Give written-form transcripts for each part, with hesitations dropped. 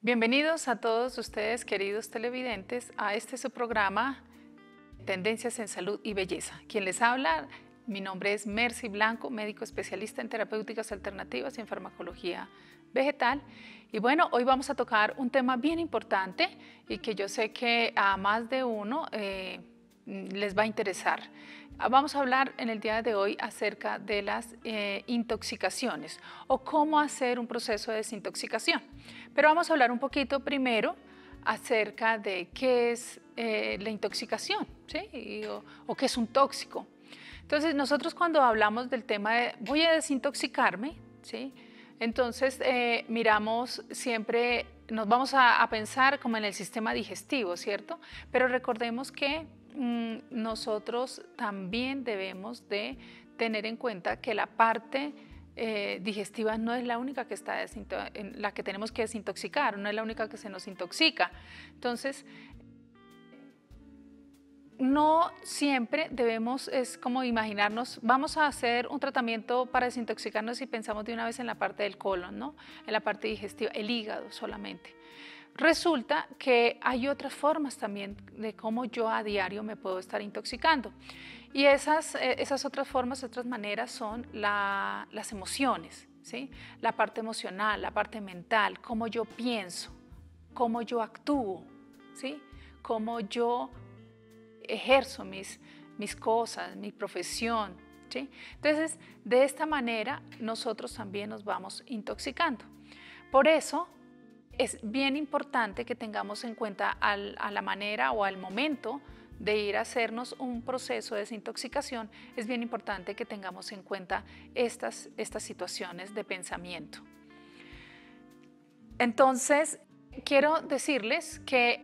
Bienvenidos a todos ustedes, queridos televidentes, a su programa Tendencias en Salud y Belleza. Quien les habla, mi nombre es Mercy Blanco, médico especialista en terapéuticas alternativas y en farmacología vegetal. Y bueno, hoy vamos a tocar un tema bien importante y que yo sé que a más de uno les va a interesar. Vamos a hablar en el día de hoy acerca de las intoxicaciones o cómo hacer un proceso de desintoxicación. Pero vamos a hablar un poquito primero acerca de qué es la intoxicación, ¿sí? o qué es un tóxico. Entonces, nosotros cuando hablamos del tema de voy a desintoxicarme, ¿sí? Entonces miramos siempre, nos vamos a pensar como en el sistema digestivo, ¿cierto? Pero recordemos que nosotros también debemos de tener en cuenta que la parte digestiva no es la única que está la que tenemos que desintoxicar, no es la única que se nos intoxica. Entonces, no siempre debemos, es como imaginarnos, vamos a hacer un tratamiento para desintoxicarnos y pensamos de una vez en la parte del colon, ¿no? En la parte digestiva, el hígado solamente. Resulta que hay otras formas también de cómo yo a diario me puedo estar intoxicando. Y esas otras formas, otras maneras son las emociones, ¿sí? La parte emocional, la parte mental, cómo yo pienso, cómo yo actúo, ¿sí? Cómo yo ejerzo mis cosas, mi profesión, ¿sí? Entonces, de esta manera nosotros también nos vamos intoxicando. Por eso es bien importante que tengamos en cuenta a la manera o al momento de ir a hacernos un proceso de desintoxicación, es bien importante que tengamos en cuenta estas situaciones de pensamiento. Entonces, quiero decirles que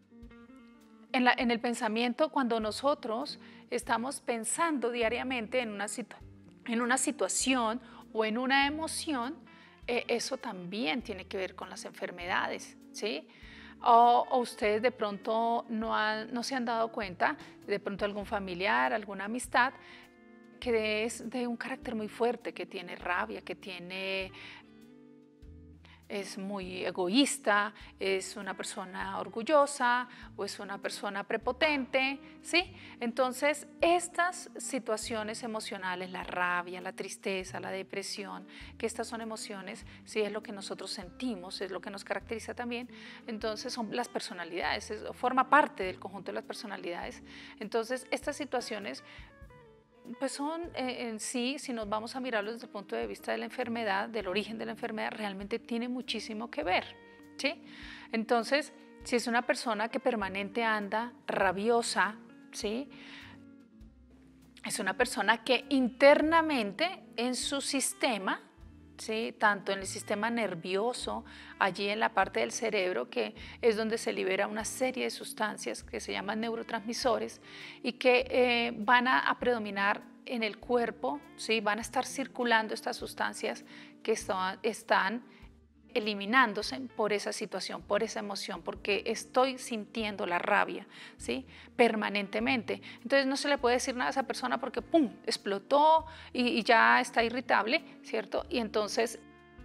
en el pensamiento, cuando nosotros estamos pensando diariamente en una situación o en una emoción, eso también tiene que ver con las enfermedades, ¿sí? O ustedes de pronto no se han dado cuenta, de pronto algún familiar, alguna amistad, que es de un carácter muy fuerte, que tiene rabia, es muy egoísta, es una persona orgullosa o es una persona prepotente, ¿sí? Entonces, estas situaciones emocionales, la rabia, la tristeza, la depresión, que estas son emociones, sí, es lo que nosotros sentimos, es lo que nos caracteriza también, entonces son las personalidades, forma parte del conjunto de las personalidades. Entonces, estas situaciones pues son en sí, si nos vamos a mirarlo desde el punto de vista de la enfermedad, del origen de la enfermedad, realmente tiene muchísimo que ver, ¿sí? Entonces, si es una persona que permanente anda rabiosa, ¿sí? Es una persona que internamente en su sistema, ¿sí? Tanto en el sistema nervioso, allí en la parte del cerebro, que es donde se libera una serie de sustancias que se llaman neurotransmisores y que van a predominar en el cuerpo, ¿sí? Van a estar circulando estas sustancias que están eliminándose por esa situación, por esa emoción, porque estoy sintiendo la rabia, ¿sí? Permanentemente. Entonces no se le puede decir nada a esa persona porque ¡pum!, explotó y ya está irritable, ¿cierto? Y entonces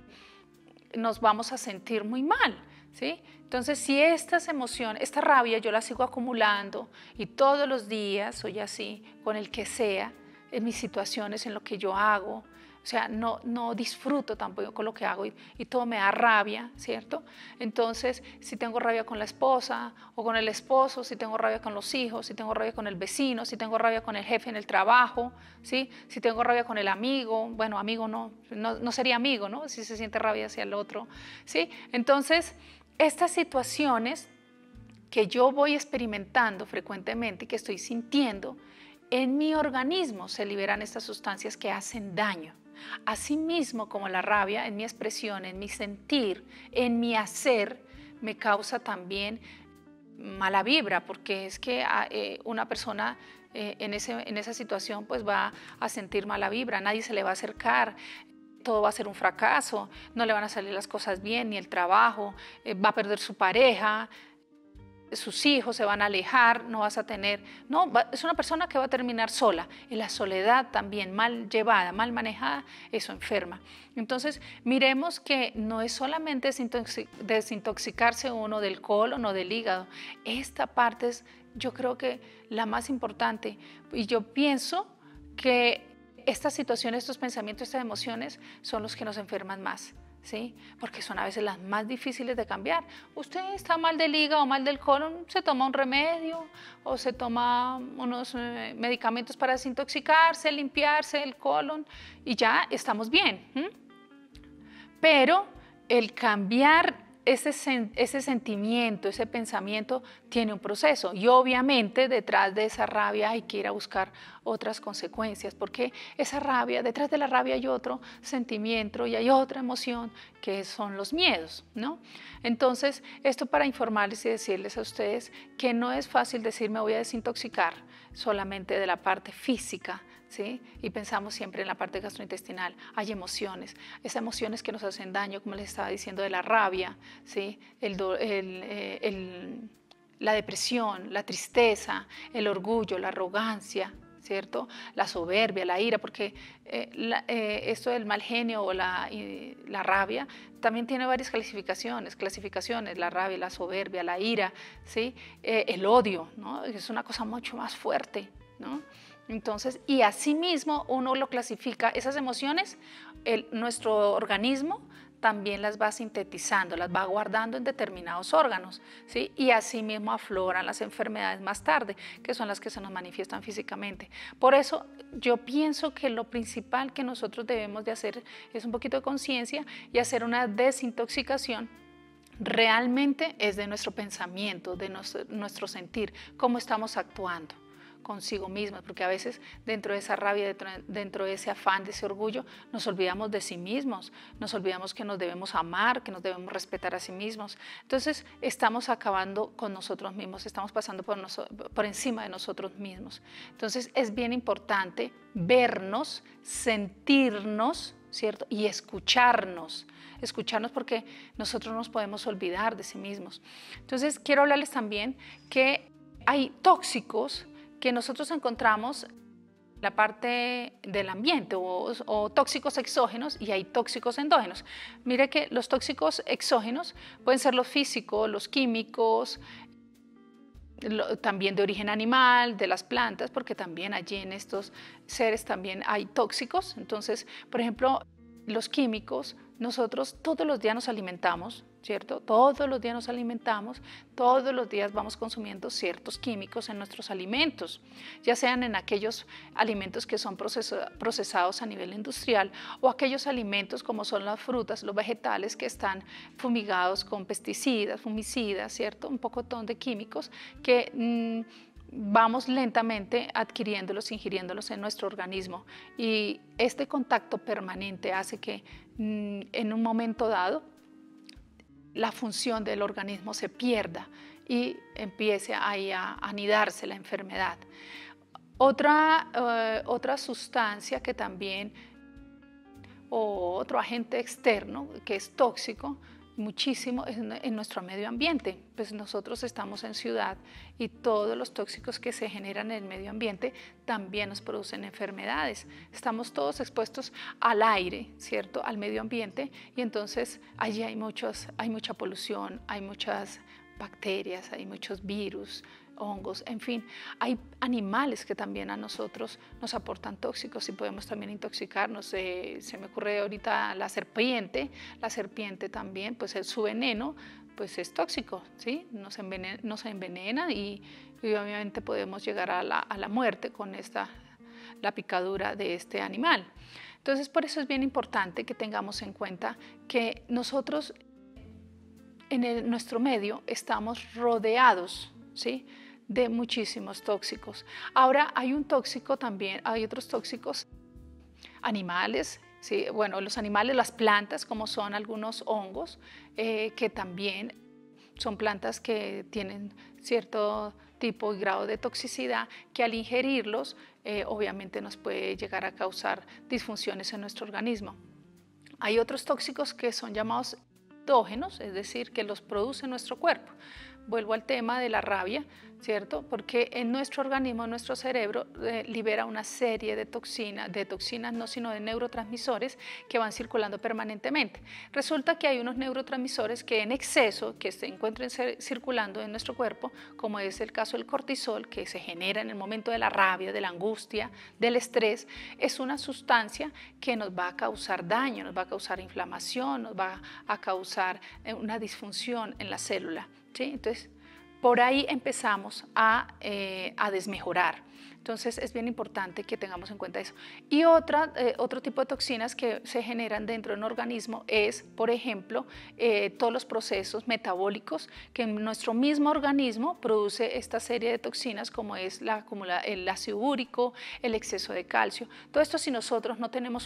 nos vamos a sentir muy mal, ¿sí? Entonces, si estas emociones, esta rabia yo la sigo acumulando y todos los días soy así, con el que sea, en mis situaciones, en lo que yo hago, o sea, no disfruto tampoco con lo que hago y todo me da rabia, ¿cierto? Entonces, si tengo rabia con la esposa o con el esposo, si tengo rabia con los hijos, si tengo rabia con el vecino, si tengo rabia con el jefe en el trabajo, ¿sí? Si tengo rabia con el amigo, bueno, amigo no sería amigo, ¿no? Si se siente rabia hacia el otro, ¿sí? Entonces, estas situaciones que yo voy experimentando frecuentemente y que estoy sintiendo, en mi organismo se liberan estas sustancias que hacen daño. Asimismo como la rabia, en mi expresión, en mi sentir, en mi hacer, me causa también mala vibra, porque es que una persona en esa situación pues va a sentir mala vibra, nadie se le va a acercar, todo va a ser un fracaso, no le van a salir las cosas bien, ni el trabajo, va a perder su pareja. sus hijos se van a alejar, no vas a tener, no, es una persona que va a terminar sola. Y la soledad también mal llevada, mal manejada, eso enferma. Entonces, miremos que no es solamente desintoxicarse uno del colon o del hígado. Esta parte es, yo creo que la más importante. Y yo pienso que estas situaciones, estos pensamientos, estas emociones son los que nos enferman más. ¿Sí? Porque son a veces las más difíciles de cambiar. Usted está mal del hígado o mal del colon, se toma un remedio o se toma unos medicamentos para desintoxicarse, limpiarse el colon y ya estamos bien. Pero el cambiar ese sentimiento, ese pensamiento tiene un proceso y obviamente detrás de esa rabia hay que ir a buscar otras consecuencias porque esa rabia, detrás de la rabia hay otro sentimiento y hay otra emoción que son los miedos, ¿no? Entonces, esto para informarles y decirles a ustedes que no es fácil decir me voy a desintoxicar solamente de la parte física, ¿sí? Y pensamos siempre en la parte gastrointestinal, hay emociones, esas emociones que nos hacen daño, como les estaba diciendo, de la rabia, ¿sí? La depresión, la tristeza, el orgullo, la arrogancia, ¿cierto? La soberbia, la ira, porque esto del mal genio o la rabia también tiene varias clasificaciones, la rabia, la soberbia, la ira, ¿sí? El odio, ¿no? Es una cosa mucho más fuerte, ¿no? Entonces, y asimismo uno lo clasifica, esas emociones, nuestro organismo también las va sintetizando, las va guardando en determinados órganos, ¿sí? Y asimismo afloran las enfermedades más tarde, que son las que se nos manifiestan físicamente. Por eso yo pienso que lo principal que nosotros debemos de hacer es un poquito de conciencia y hacer una desintoxicación realmente es de nuestro pensamiento, de nuestro sentir, cómo estamos actuando consigo mismos, porque a veces dentro de esa rabia, dentro de ese afán, de ese orgullo, nos olvidamos de sí mismos, nos olvidamos que nos debemos amar, que nos debemos respetar a sí mismos. Entonces estamos acabando con nosotros mismos, estamos pasando por encima de nosotros mismos. Entonces es bien importante vernos, sentirnos, ¿cierto? Y escucharnos porque nosotros nos podemos olvidar de sí mismos. Entonces quiero hablarles también que hay tóxicos que nosotros encontramos en la parte del ambiente o tóxicos exógenos y hay tóxicos endógenos. Mire que los tóxicos exógenos pueden ser los físicos, los químicos, también de origen animal, de las plantas, porque también allí en estos seres también hay tóxicos. Entonces, por ejemplo, los químicos, nosotros todos los días nos alimentamos, ¿cierto? Todos los días nos alimentamos, todos los días vamos consumiendo ciertos químicos en nuestros alimentos, ya sean en aquellos alimentos que son procesados a nivel industrial o aquellos alimentos como son las frutas, los vegetales que están fumigados con pesticidas, fungicidas, ¿cierto? Un pocotón de químicos que vamos lentamente adquiriéndolos, ingiriéndolos en nuestro organismo y este contacto permanente hace que en un momento dado la función del organismo se pierda y empiece ahí a anidarse la enfermedad. Otra sustancia que también, o otro agente externo que es tóxico, muchísimo en nuestro medio ambiente, pues nosotros estamos en ciudad y todos los tóxicos que se generan en el medio ambiente también nos producen enfermedades. Estamos todos expuestos al aire, ¿cierto? Al medio ambiente y entonces allí hay mucha polución, hay muchas bacterias, hay muchos virus, hongos, en fin, hay animales que también a nosotros nos aportan tóxicos y podemos también intoxicarnos. Se me ocurre ahorita la serpiente también, pues su veneno pues es tóxico, ¿sí? Nos envenena y obviamente podemos llegar a la muerte con la picadura de este animal. Entonces por eso es bien importante que tengamos en cuenta que nosotros en nuestro medio estamos rodeados, ¿sí?, de muchísimos tóxicos. Ahora hay un tóxico también, hay otros tóxicos animales, ¿sí? Bueno, los animales, las plantas, como son algunos hongos, que también son plantas que tienen cierto tipo y grado de toxicidad, que al ingerirlos, obviamente nos puede llegar a causar disfunciones en nuestro organismo. Hay otros tóxicos que son llamados endógenos, es decir, que los produce nuestro cuerpo. Vuelvo al tema de la rabia, ¿cierto? Porque en nuestro organismo, en nuestro cerebro, libera una serie de toxinas no, sino de neurotransmisores que van circulando permanentemente. Resulta que hay unos neurotransmisores que en exceso, que se encuentren circulando en nuestro cuerpo, como es el caso del cortisol, que se genera en el momento de la rabia, de la angustia, del estrés, es una sustancia que nos va a causar daño, nos va a causar inflamación, nos va a causar una disfunción en la célula, ¿sí? Entonces, por ahí empezamos a desmejorar. Entonces, es bien importante que tengamos en cuenta eso. Y otro tipo de toxinas que se generan dentro de un organismo es, por ejemplo, todos los procesos metabólicos que en nuestro mismo organismo produce esta serie de toxinas, como es el ácido úrico, el exceso de calcio. Todo esto, si nosotros no tenemos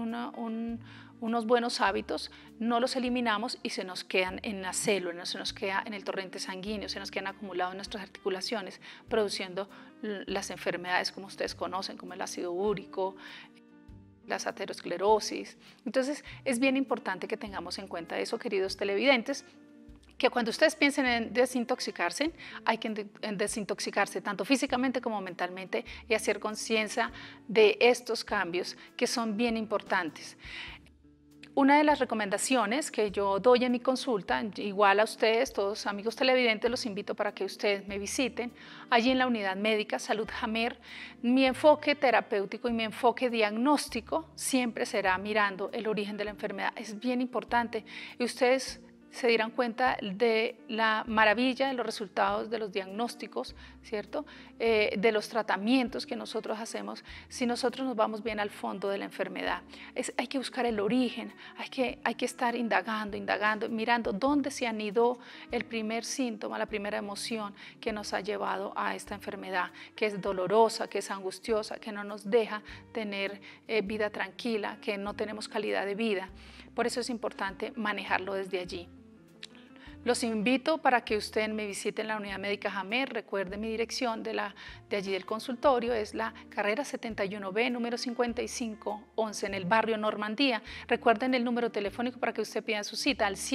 unos buenos hábitos, no los eliminamos y se nos quedan en la célula, se nos queda en el torrente sanguíneo, se nos quedan acumulados en nuestras articulaciones, produciendo las enfermedades como ustedes conocen, como el ácido úrico, las aterosclerosis. Entonces, es bien importante que tengamos en cuenta eso, queridos televidentes, que cuando ustedes piensen en desintoxicarse, hay que desintoxicarse tanto físicamente como mentalmente y hacer conciencia de estos cambios que son bien importantes. Una de las recomendaciones que yo doy en mi consulta, igual a ustedes, todos amigos televidentes, los invito para que ustedes me visiten allí en la unidad médica Salud Jamer. Mi enfoque terapéutico y mi enfoque diagnóstico siempre será mirando el origen de la enfermedad. Es bien importante y ustedes se dirán cuenta de la maravilla de los resultados de los diagnósticos, ¿cierto? De los tratamientos que nosotros hacemos, si nosotros nos vamos bien al fondo de la enfermedad. Hay que buscar el origen, hay que estar indagando, mirando dónde se anidó el primer síntoma, la primera emoción que nos ha llevado a esta enfermedad, que es dolorosa, que es angustiosa, que no nos deja tener vida tranquila, que no tenemos calidad de vida. Por eso es importante manejarlo desde allí. Los invito para que ustedes me visiten la unidad médica Jamer. Recuerden mi dirección de allí del consultorio, es la carrera 71B, número 5511, en el barrio Normandía. Recuerden el número telefónico para que usted pida su cita al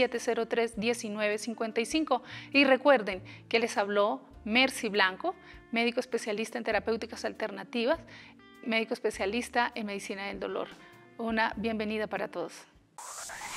703-1955. Y recuerden que les habló Mercy Blanco, médico especialista en terapéuticas alternativas, médico especialista en medicina del dolor. Una bienvenida para todos.